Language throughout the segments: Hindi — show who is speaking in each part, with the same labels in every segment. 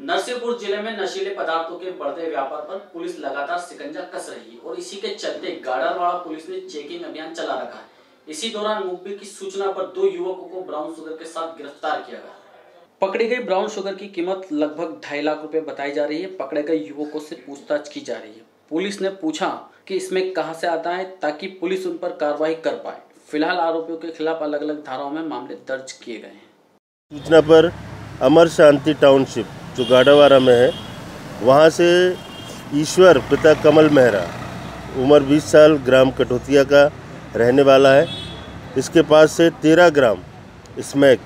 Speaker 1: नरसिंहपुर जिले में नशीले पदार्थों के बढ़ते व्यापार पर पुलिस लगातार शिकंजा कस रही है और इसी के चलते गाडरवाड़ा पुलिस ने चेकिंग अभियान चला रखा है। इसी दौरान मुखबिर की सूचना पर 2 युवकों को ब्राउन शुगर के साथ गिरफ्तार किया गया। पकड़ी गई ब्राउन शुगर की कीमत लगभग 2.5 लाख रुपए बताई जा रही है। पकड़े गए युवकों से पूछताछ की जा रही है। पुलिस ने पूछा कि इसमें कहां से आता है ताकि पुलिस उन पर कार्रवाई कर पाए। फिलहाल आरोपियों के खिलाफ अलग अलग धाराओं में मामले दर्ज किए गए हैं।
Speaker 2: सूचना पर अमर शांति टाउनशिप जो गाडरवाड़ा में है, वहाँ से ईश्वर पिता कमल मेहरा उम्र 20 साल ग्राम कटोतिया का रहने वाला है। इसके पास से 13 ग्राम स्मैक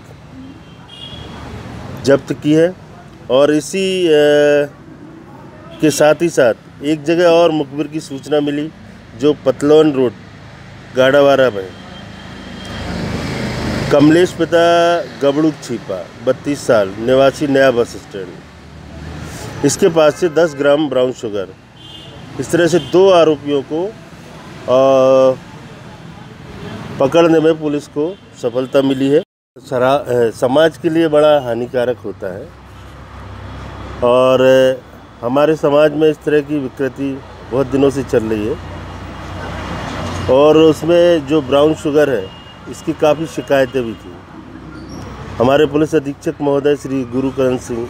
Speaker 2: जब्त की है और इसी के साथ ही साथ एक जगह और मुखबिर की सूचना मिली जो पतलौन रोड गाडरवाड़ा में कमलेश पिता गबड़ूक छिपा 32 साल निवासी नया बस स्टैंड, इसके पास से 10 ग्राम ब्राउन शुगर। इस तरह से 2 आरोपियों को पकड़ने में पुलिस को सफलता मिली है। समाज के लिए बड़ा हानिकारक होता है और हमारे समाज में इस तरह की विकृति बहुत दिनों से चल रही है और उसमें जो ब्राउन शुगर है इसकी काफ़ी शिकायतें भी थी। हमारे पुलिस अधीक्षक महोदय श्री गुरुकरण सिंह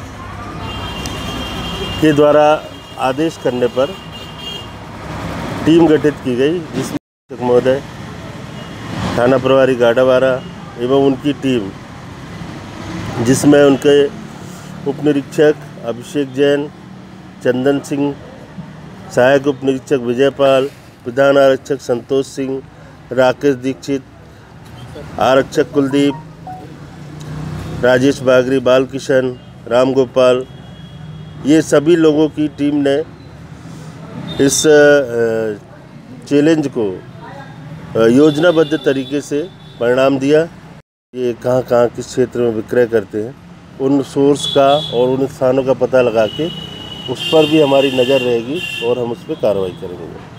Speaker 2: के द्वारा आदेश करने पर टीम गठित की गई, जिसमें अधीक्षक महोदय, थाना प्रभारी गाडरवाड़ा एवं उनकी टीम, जिसमें उनके उप निरीक्षक अभिषेक जैन, चंदन सिंह, सहायक उप निरीक्षक विजयपाल, प्रधान आरक्षक संतोष सिंह, राकेश दीक्षित, आरक्षक कुलदीप, राजेश बागरी, बालकिशन, राम गोपाल, ये सभी लोगों की टीम ने इस चैलेंज को योजनाबद्ध तरीके से परिणाम दिया। ये कहाँ किस क्षेत्र में विक्रय करते हैं, उन सोर्स का और उन स्थानों का पता लगा के उस पर भी हमारी नज़र रहेगी और हम उस पर कार्रवाई करेंगे।